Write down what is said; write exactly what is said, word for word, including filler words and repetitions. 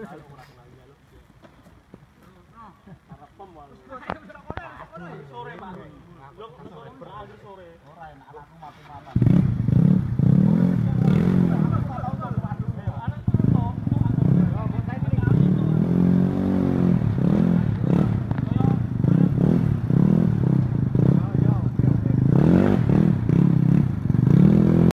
Sore, Pak. Lho, sore berakhir sore. Ora enak anakku mati-mati.